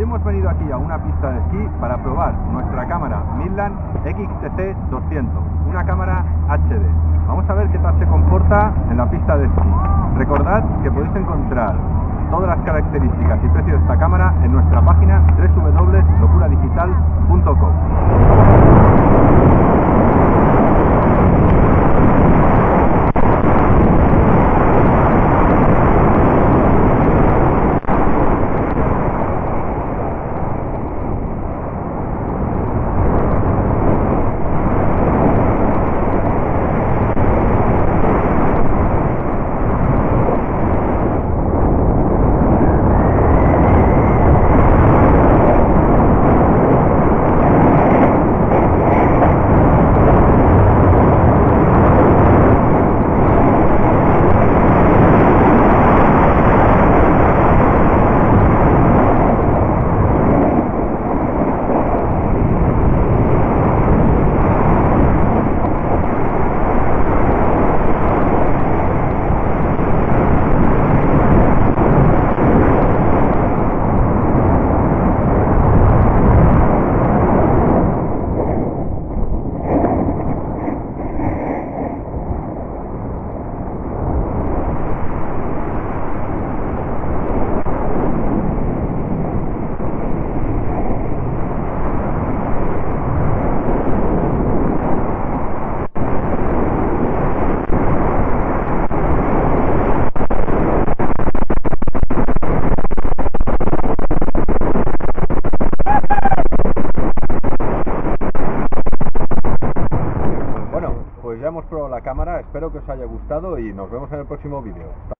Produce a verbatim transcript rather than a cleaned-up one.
hemos venido aquí a una pista de esquí para probar nuestra cámara Midland X T C doscientos, una cámara H D. Vamos a ver qué tal se comporta en la pista de esquí. Recordad que podéis encontrar todas las características y precios de esta cámara en nuestra página w w w punto locura digital punto com. Pues ya hemos probado la cámara, espero que os haya gustado y nos vemos en el próximo vídeo.